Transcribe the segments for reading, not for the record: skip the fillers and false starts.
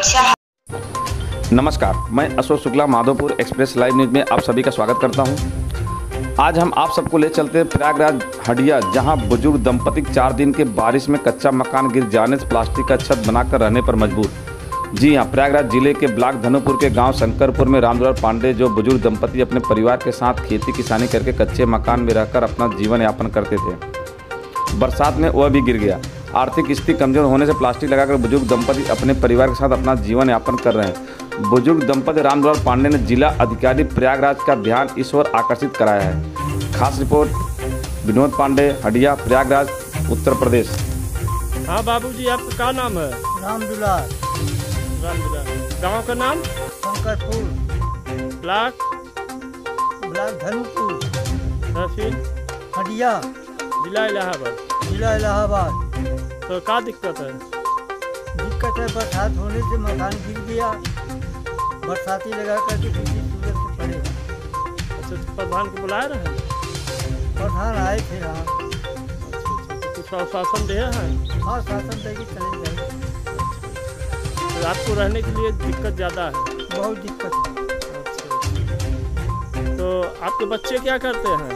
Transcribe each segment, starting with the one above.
सुरक्षा। नमस्कार, मैं Ashok Shukla Madhopur express live news में आप सभी का स्वागत करता हूं। आज हम आप सबको ले चलते हैं प्रयागराज हडिया, जहां बुजुर्ग दंपति 4 दिन के बारिश में कच्चा मकान गिर जाने से प्लास्टिक का छत बनाकर रहने पर मजबूर। जी हां, प्रयागराज जिले के ब्लॉक धनुपुर के गांव शंकरपुर में रामदुलार पांडे जो बुजुर्ग दंपति अपने परिवार के साथ खेती किसानी करके कच्चे मकान में रहकर अपना जीवन यापन करते थे। बरसात में वह भी गिर गया। आर्थिक स्थिति कमजोर होने से प्लास्टिक लगाकर बुजुर्ग दंपति अपने परिवार के साथ अपना जीवन यापन कर रहे हैं। बुजुर्ग दंपति रामदुलार पांडे ने जिला अधिकारी प्रयागराज का ध्यान इस ओर आकर्षित कराया है। खास रिपोर्ट विनोद पांडे, हडिया, प्रयागराज, उत्तर प्रदेश। हाँ बाबूजी, आपका क्या नाम है? रामदुलार। गांव का नाम? शंकरपुर। ब्लॉक धनुपुर। तहसील हडिया, जिला इलाहाबाद। जिला इलाहाबाद। तो क्या दिक्कत है? दिक्कत है, बरसात होने से मकान गिर गया। बरसाती लगा करके किसी सूरत से पड़ेगा। अच्छा, तो प्रधान को बुलाए रहे? प्रधान आए थे। हाँ। तो कुछ आश्वासन दिया है? हाँ, शासन दे के चले गए। तो आपको रहने के लिए दिक्कत ज़्यादा है? बहुत दिक्कत है। अच्छा, तो आपके बच्चे क्या करते हैं?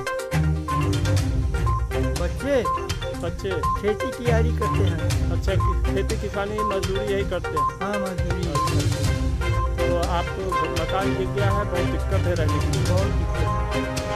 बच्चे खेती की तैयारी करते हैं। अच्छा, खेती किसानी मजदूरी यही करते हैं? हाँ, मजदूरी। तो आपको मकान गिर गया है, बहुत दिक्कत है रहने की? बहुत दिक्कत।